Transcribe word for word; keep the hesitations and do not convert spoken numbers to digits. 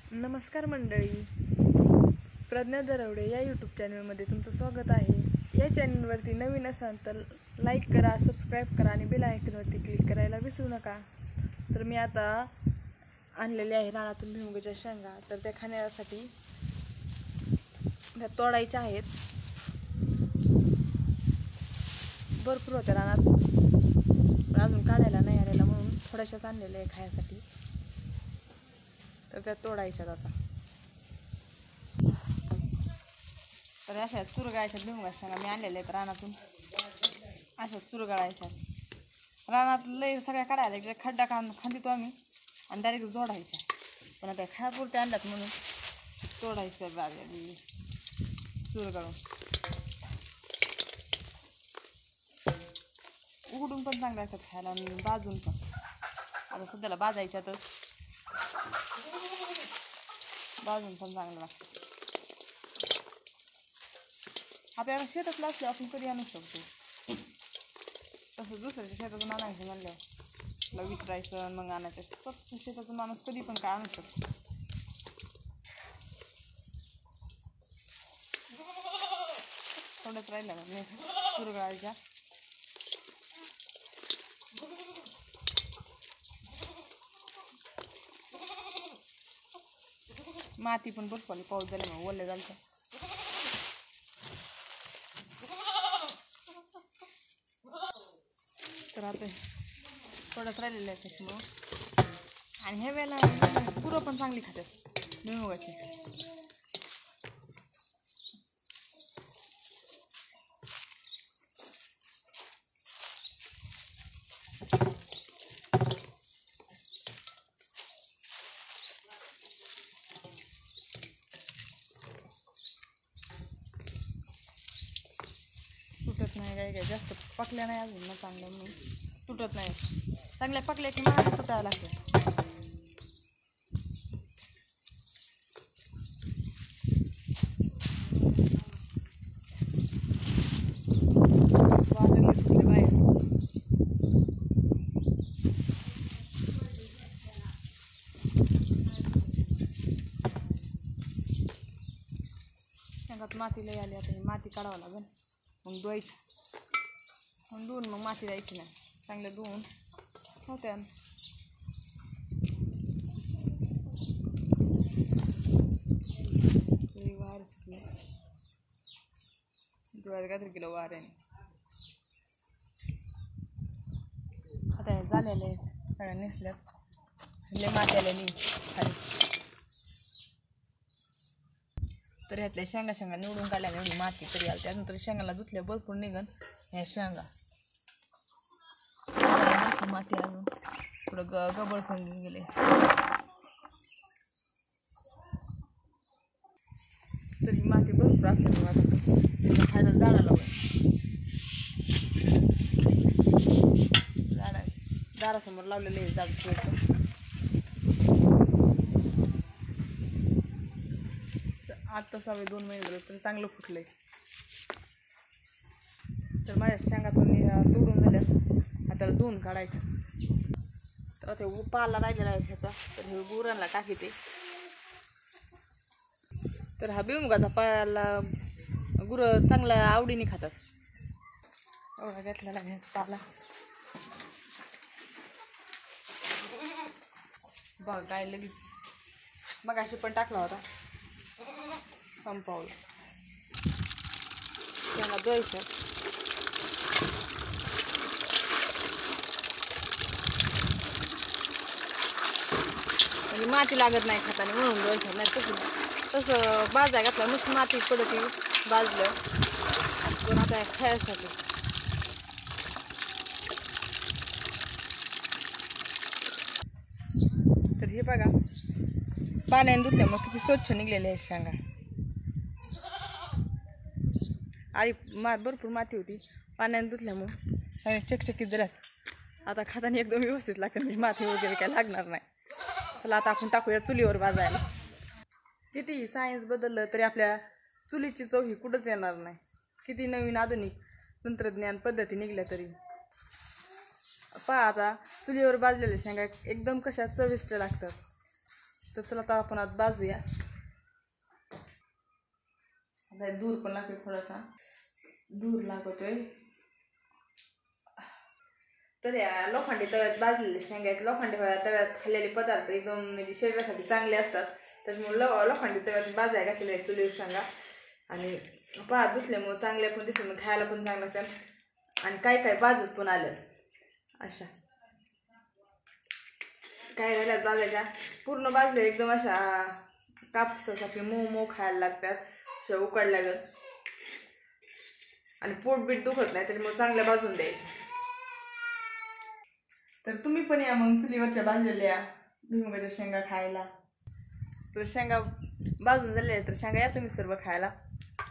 नमस्कार मंडळी, प्रज्ञा दरवडे या यूट्यूब चॅनलमध्ये तुमचं स्वागत आहे। या चॅनलवरती नवीन असाल तर लाईक करा, सबस्क्राईब करा आणि बेल आयकॉनवरती क्लिक करायला विसरू नका। तर मी आता आणलेले आहे रानातून भुईमुगाच्या शेंगा, तर त्या खाण्यासाठी त्या तोडायच्या आहेत। भरपूर होत्या रानात, पण अजून काढायला नाही आलेला म्हणून थोड्याशाच आणलेल्या आहे खाण्यासाठी। तर त्या तोडायच्यात आता। तर अशा चुरगाळायच्या भुईमुगाच्या शेंगा मी आणलेल्या आहेत रानातून। अशा चुरगाळायच्या रानात लय सगळ्या काढायला इकडे खड्डा खांद खांदितो आम्ही आणि डायरेक्ट जोडायच्या, पण आता खायापुरत्या आणल्यात म्हणून तोडायच्या बाजूला चुरगाळून। उघडून पण चांगल्या असतात खायला आणि भाजून पण। आता सध्याला भाजायच्यातच, भाजून पण चांगलं लागतं। आपल्याला शेतातलं असलं आपण कधी आणू शकतो, तसं दुसऱ्याच्या शेतातून आणायचं म्हणलं विसरायचं मग आणायचं। फक्त शेतातून माणूस कधी पण काय आणू शकतो। थोडंच राहिलं नाही चुरगाळायच्या। माती पण भरपूर पाऊस झाला मग ओले झालं तर आता थोडंच राहिलेलं आहे त्याच्यामुळं। आणि ह्या वेळेला गुरं पण चांगली खातात भुईमुगाची। तुटत नाही काय काय, जास्त पकल्या नाही अजून ना चांगल्या म्हणून तुटत नाही। चांगल्या पकल्या की मला तुटायला लागते। बाजूला फुटले बाहेर। शेंगात माती लई आली, आता ही माती काढावं लागेल मग धुवायची। मग धुवून मग माती द्यायची नाही, चांगलं धुवून होत्या। वार सुटले डोळ्यात काहीतरी गेलं वाऱ्याने। आता हे झालेले आहेत सगळ्या नेसल्यात, लय माती आलेली खाली। तर ह्यातल्या शेंगा शेंगा निवडून काढल्या एवढी माती तरी आली, त्यानंतर शेंगाला धुतल्या भरपूर निघन ह्या शेंगा। माती अजून थोडं ग गबळ पण गेले, तरी माती भरपूर असल्यामुळे आता खायला झाडाला झाडा दारासमोर लावलेले आहे झाड। आता सवय दोन महिने झाले तरी चांगलं फुटलंय। तर माझ्या शेंगातून तोडून झाल्या, आता धुवून काढायच्या। तर ते पाला राहिलेला आहे ह्याचा, तर हे गुरांना टाकीते। तर हा भुईमुगाचा पाला गुरं चांगला आवडीने खातात। एवढा घेतलेला आहे पाला, बघ काय लगेच मगाशी पण टाकला होता संपवला। त्यांना द्यायचं म्हणजे माती लागत नाही खाताना म्हणून द्यायचं, नाही तसं तसं भाजाय घातलं मस्त माती पडती भाजलं पण आता खायसाठी। तर हे बघा पाण्याने धुतल्या मग किती स्वच्छ निघलेले आहेत शेंगा। आधी मा भरपूर माती होती, पाण्याने धुतल्यामुळे आणि चकचकीत झाल्यात। आता खाताना एकदम व्यवस्थित लागतं, म्हणजे माती वगैरे काय लागणार नाही। चला आता आपण टाकूया चुलीवर भाजायला। किती सायन्स बदललं तरी आपल्या चुलीची चव ही कुठंच येणार नाही। किती नवीन आधुनिक तंत्रज्ञान पद्धती निघल्या तरी पहा आता चुलीवर भाजलेल्या शेंगा एकदम कशा चविष्ट लागतात। तर चला आता आपण आज बाजूया. आता दूर पण लागते, थोडासा दूर लागतोय. तर या लोखंडी तव्यात भाजलेले शेंगा आहेत. लोखंडी तव्यात खाल्लेले पदार्थ एकदम म्हणजे शरीरासाठी चांगले असतात. त्याच्यामुळे लो लोखंडी तव्यात भाजायला घातलेले आहेत चुलीवर शेंगा. आणि पहा धुतल्यामुळे चांगल्या पण दिसत, मग खायला पण चांगलं लागतात. आणि काय काय भाजत पण आलं अशा काय राहिल्यात भाजायच्या. पूर्ण भाजले एकदम अशा कापसासाठी मऊ मऊ खायला लागतात, अशा उकडल्या गत. आणि पोट बीट दुखत नाही, त्याच्यामुळे चांगल्या भाजून द्यायच्या. तर तुम्ही पण या मग चुलीवरच्या भाजलेल्या भुईमुगाच्या शेंगा खायला. तर शेंगा भाजून झालेल्या तर शेंगा या तुम्ही सर्व खायला.